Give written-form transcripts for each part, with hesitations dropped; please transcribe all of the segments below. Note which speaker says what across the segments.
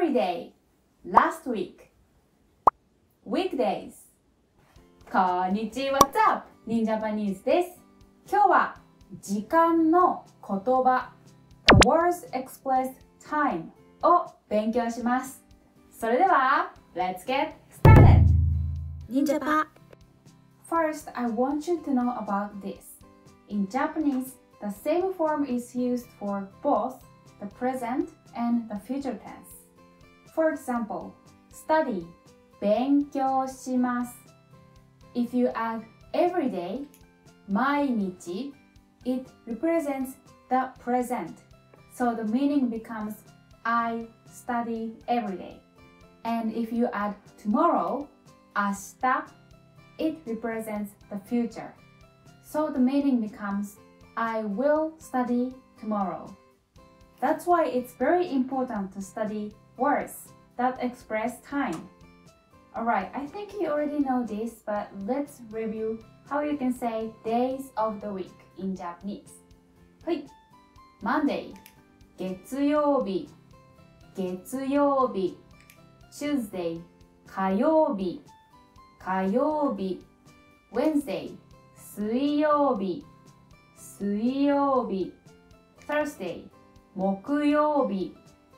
Speaker 1: every day, last week, weekdays. こんにちは、What's up? 忍者パニーズです。今日は時間の言葉 The words express time を勉強します。それでは Let's get started!
Speaker 2: 忍者パ
Speaker 1: First, I want you to know about this. In Japanese, the same form is used for both the present and the future tense. For example, study 勉強します If you add every day 毎日 it represents the present. So the meaning becomes I study every day. And if you add tomorrow 明日 it represents the future. So the meaning becomes I will study tomorrow. That's why it's very important to study words that express time. Alright, I think you already know this, but let's review how you can say days of the week in Japanese. はい。Monday 月曜日 Tuesday 火曜日 Wednesday 水曜日 Thursday 木曜日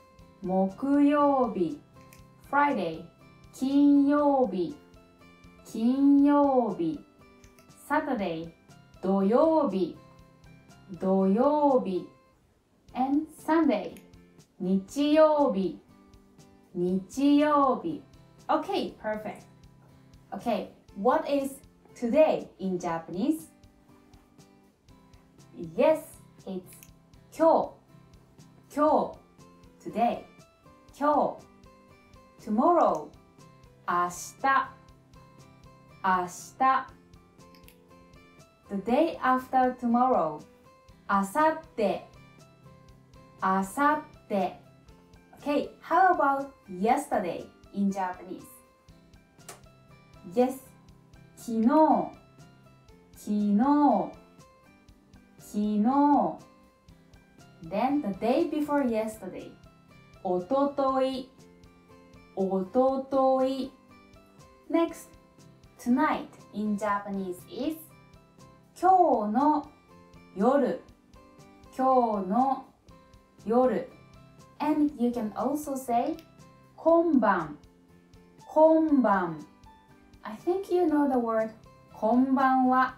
Speaker 1: Friday 金曜日 Saturday 土曜日 and Sunday 日曜日 Okay, perfect. Okay, what is today in Japanese? Yes, it's 今日 today 今日 tomorrow 明日 the day after tomorrow あさって Okay, how about yesterday in Japanese? Yes, 昨日 Then the day before yesterday おととい Next, tonight in Japanese is 今日の夜 And you can also say 今晩 I think you know the word こんばんは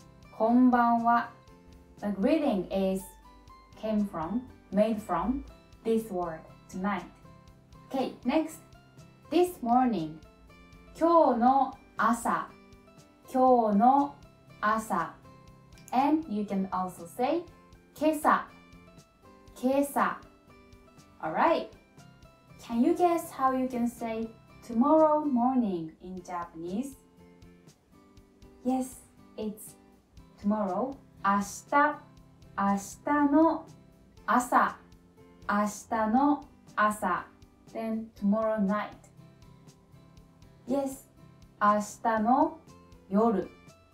Speaker 1: The greeting is made from this word tonight. Okay, next. This morning 今日の朝 And you can also say 今朝 Alright. Can you guess how you can say tomorrow morning in Japanese? Yes, it's tomorrow 明日の朝 Then tomorrow night. Yes, 明日の夜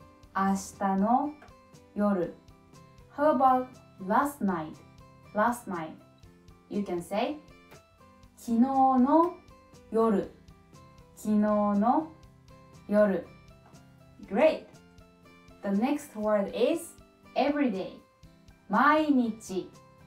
Speaker 1: How about last night? You can say 昨日の夜 Great! The next word is everyday 毎日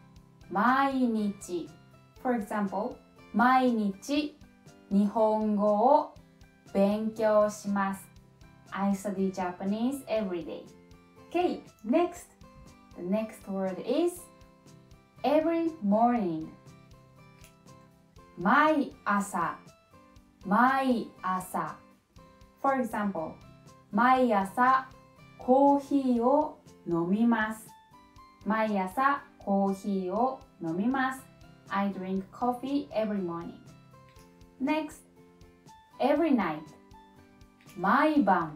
Speaker 1: For example, 毎日日本語を勉強します I study Japanese every day. Okay, next. The next word is every morning. 毎朝 For example, 毎朝コーヒーを飲みます I drink coffee every morning. Next, every night. 毎晩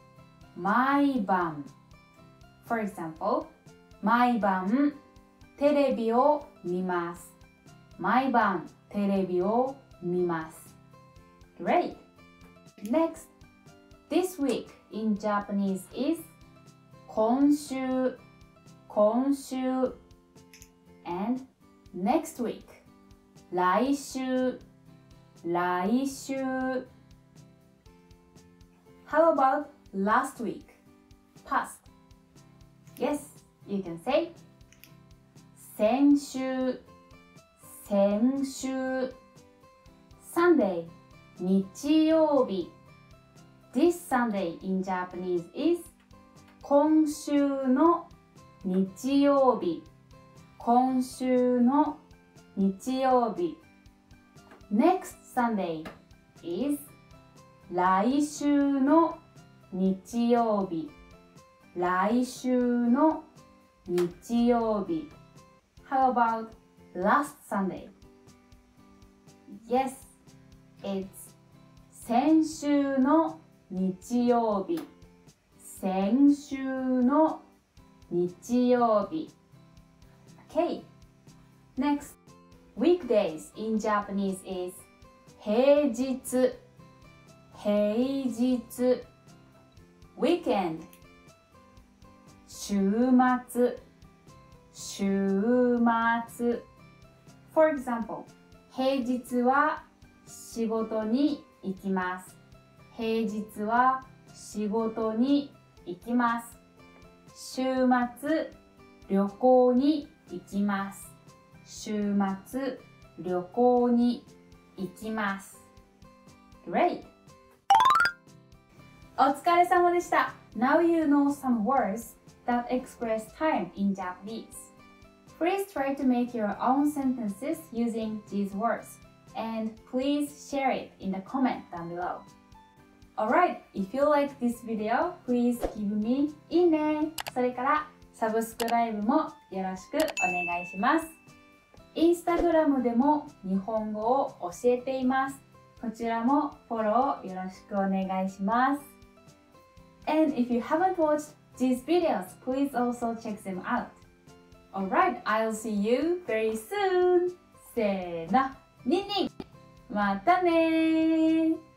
Speaker 1: For example, 毎晩テレビを見ます Great! Next, this week in Japanese is 今週 and next week 来週来週。How about last week? Past. Yes, you can say 先週、先週。Sunday, 日曜日。This Sunday in Japanese is 今週の日曜日。今週の日曜日。Next Sunday is 来週の日曜日。来週の日曜日。How about last Sunday? Yes, it's 先週の日曜日。先週の日曜日。Okay. Next, weekdays in Japanese is 平日。平日。weekend。週末。週末。For example, 平日は仕事に行きます。平日は仕事に行きます。週末旅行に行きます。週末旅行に行きます。Great! お疲れ様でした。Now you know some words that express time in Japanese. Please try to make your own sentences using these words, and please share it in the comment down below. Alright, if you like this video, please give me いいね。それからサブスクライブもよろしくお願いします。インスタグラムでも日本語を教えています。こちらもフォローよろしくお願いします。And if you haven't watched these videos, please also check them out. Alright, I'll see you very soon. せーの、ニンニン。またねー。